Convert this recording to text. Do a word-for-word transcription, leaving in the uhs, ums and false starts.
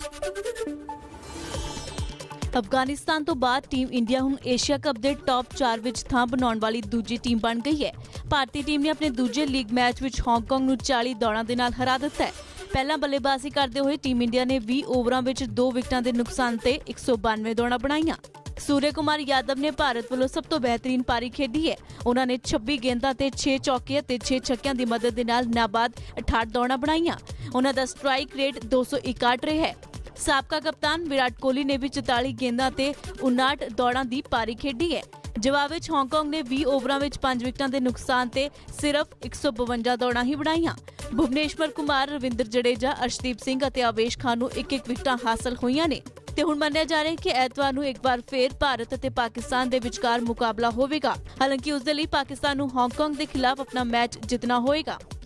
अफगानिस्तान तो बाद team India हुण एशिया कप के टॉप चार विच थां बनाउण वाली दूजी टीम बन गई है। भारतीय टीम ने अपने दूजे लीग मैच विच हांगकांग नूं चालीस दौड़ां दे नाल हरा दिता है। पहला बल्लेबाजी करते हुए टीम इंडिया ने बीस ओवरां विच दो विकटां दे नुकसान ते एक सौ बानवे दौड़ां बनाईआं। सूर्य कुमार यादव ने भारत वालों सब तो बेहतरीन पारी खेडी है। उन्होंने छब्बीस गेंदां ते छे चौके ते छे छक्कियां दी मदद दे नाल नाबाद अठाहठ दौड़ां बनाईआं। उन्हां दा स्ट्राइक रेट दो सौ इकसठ रहा है। साबका कप्तान विराट कोहली ने भी चौतालीस गेंदां ते उनसठ दौड़ां दी पारी खेडी है। जवाब विच हांगकांग ने बीस ओवरां विच पांच विकटां दे नुकसान ते सिर्फ एक सौ बवंजा दौड़ां ही बनाईआं। भुवनेश्वर कुमार, रविंद्र जडेजा, अर्शदीप सिंह अते आवेश खान नूं एक एक विकटां हासिल होईआं ने ते हुण मन्निया जा रहा है कि एतवार नूं एक बार फिर भारत अते पाकिस्तान दे विचकार मुकाबला होवेगा। हालांकि उस दे लई पाकिस्तान नूं हांगकांग दे खिलाफ अपना मैच जितना होएगा।